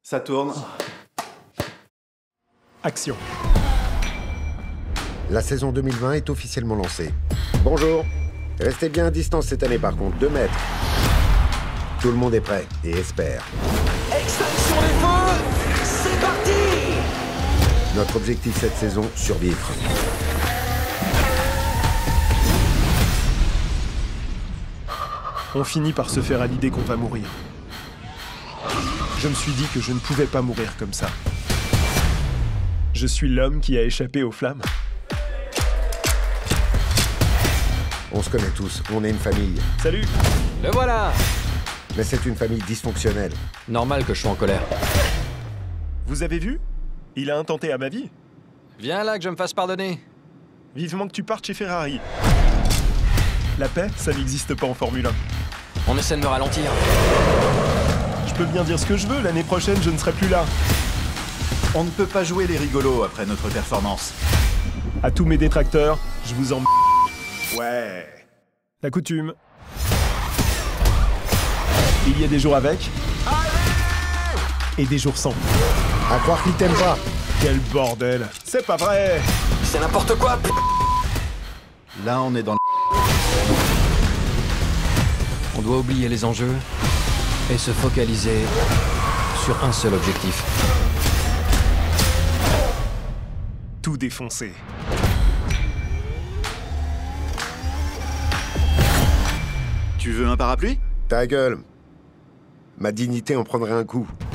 Ça tourne. Action. La saison 2020 est officiellement lancée. Bonjour. Restez bien à distance cette année par contre, 2 mètres. Tout le monde est prêt et espère. Extinction des feux, c'est parti! Notre objectif cette saison, survivre. On finit par se faire à l'idée qu'on va mourir. Je me suis dit que je ne pouvais pas mourir comme ça. Je suis l'homme qui a échappé aux flammes. On se connaît tous, on est une famille. Salut! Le voilà! Mais c'est une famille dysfonctionnelle. Normal que je sois en colère. Vous avez vu? Il a intenté à ma vie. Viens là que je me fasse pardonner. Vivement que tu partes chez Ferrari. La paix, ça n'existe pas en Formule 1. On essaie de me ralentir. Je peux bien dire ce que je veux, l'année prochaine, je ne serai plus là. On ne peut pas jouer les rigolos après notre performance. À tous mes détracteurs, je vous en... Ouais. La coutume. Il y a des jours avec. Et des jours sans. À croire qu'ils t'aiment pas. Quel bordel. C'est pas vrai. C'est n'importe quoi, Là, on est dans le... On doit oublier les enjeux et se focaliser sur un seul objectif. Tout défoncer. Tu veux un parapluie? Ta gueule. Ma dignité en prendrait un coup.